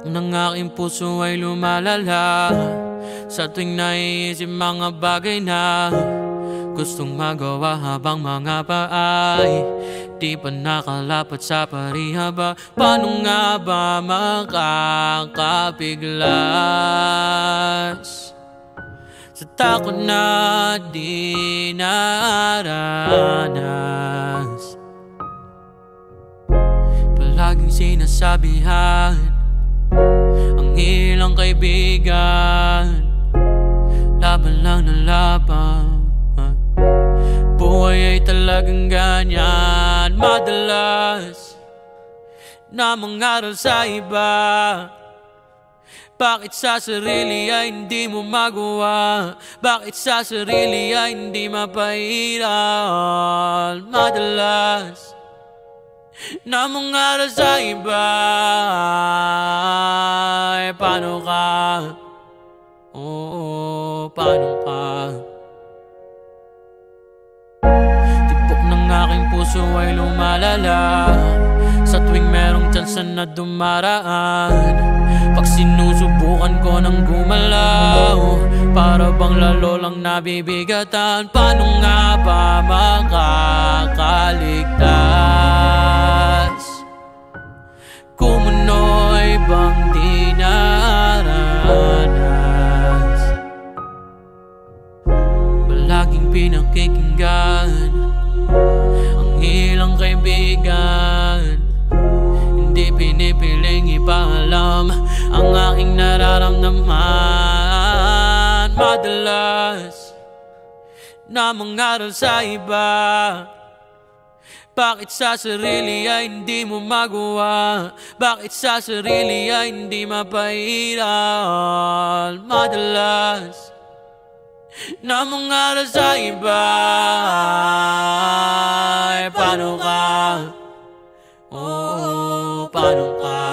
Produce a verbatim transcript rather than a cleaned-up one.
Tibok ng aking puso ay lumalala sa tuwing naiisip mga bagay na gustong magawa habang mga paay di pa nakalapat sa parihaba. Paano nga ba makakapiglas sa takot na di naranas? Palaging sinasabihan ang ilang kaibigan, laban lang ng laban. Buhay ay talagang ganyan. Madalas na mangaral sa iba, bakit sa sarili ay hindi mo magawa? Bakit sa sarili ay hindi mapairal? Madalas na mangaral sa iba, eh, paano ka? Oo, paano ka? Tibok ng aking puso ay lumalala sa tuwing merong tsansa na dumaraan. Pag sinusubukan ko ng gumalaw, para bang lalo lang nabibigatan. Paano nga ba makakaligtas kung ano'y bang di naranas? Palaging pinakikinggan ang ilang kaibigan, hindi pinipiling ipaalam ang aking nararamdaman. Madalas na mangaral sa iba, bakit sa sarili ay hindi mo magawa? Bakit sa sarili ay hindi mapairal? Madalas na mangaral sa iba, eh, paano ka? Oo, paano ka?